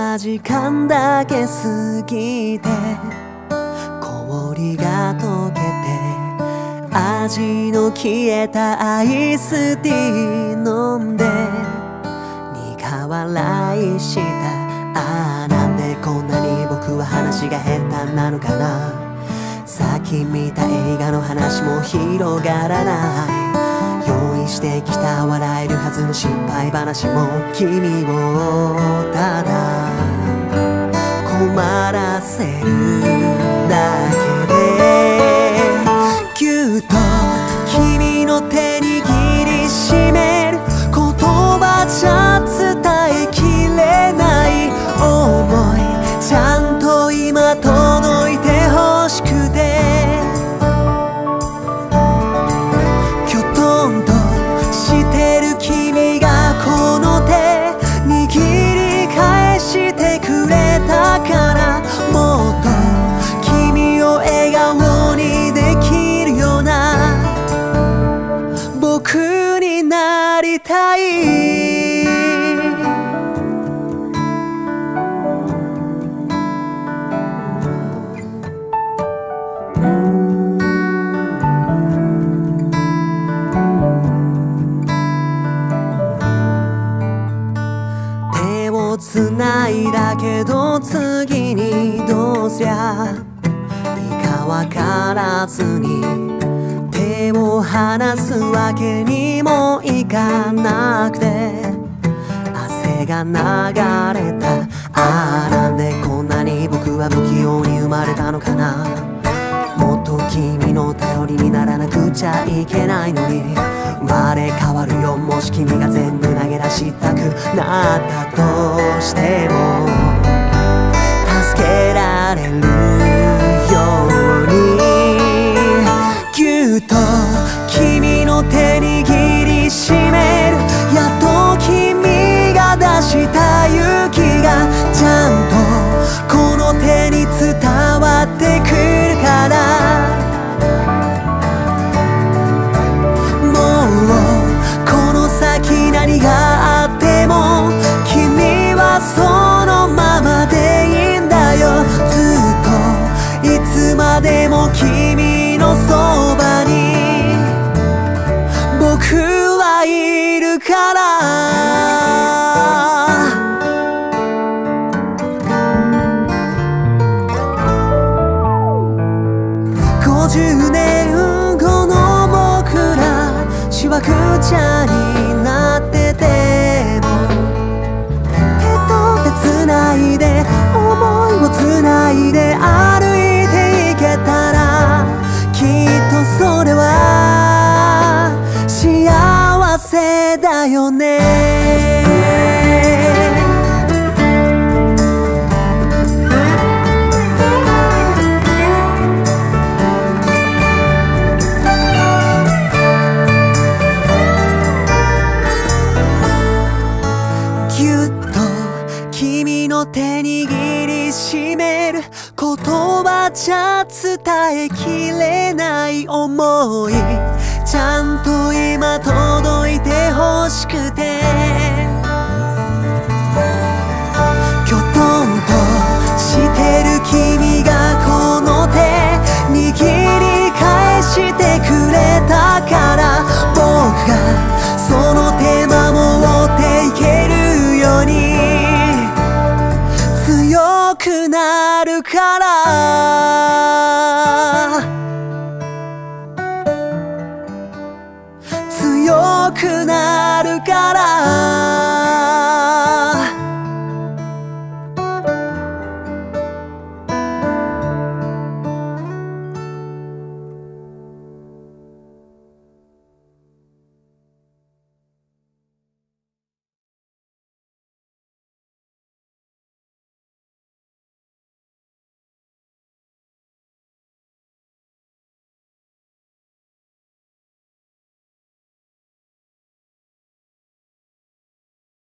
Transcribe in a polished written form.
た時間だけ過ぎて氷が溶けて味の消えたアイスティー飲んで苦笑いした。ああなんでこんなに僕は話が下手なのかな。さっき見た映画の話も広がらない。用意してきた笑えるはずの失敗話も君をただ困らせるだけでぎゅっと君の手握りしめる。言葉じゃ伝えきれない想いちゃんと今届いてほしくてきょとんとしてる君がこの手握り返してくれたからもっと君を笑顔にできるような僕になりたい。手をつないだけど次にどうすりゃいいかわからずに手を離すわけにもいかなくて汗が流れた。ああなんでこんなに僕は不器用に生まれたのかな。もっと君の頼りにならなくちゃいけないのに生まれ変わるよ。もし君が全部投げ出したくなったとしても助けられるようにぎゅっと君の手握りしめる。やっと君が出した勇気がちゃんとこの手に伝わってくるからもうこの先何があっても君はそのままでいいんだよ。ずっといつまでも君のそばに僕はいるから50年後の僕らしわくちゃになってても手と手つないで想いをつないで歩いていけたらきっとそれは幸せだよね。ぎゅっと君の手握りしめる。言葉じゃ伝えきれない想いちゃんと今届いてほしくてきょとんとしてる君がこの手握り返してくれたから僕がその手守っていけるように強くなるから強くなるから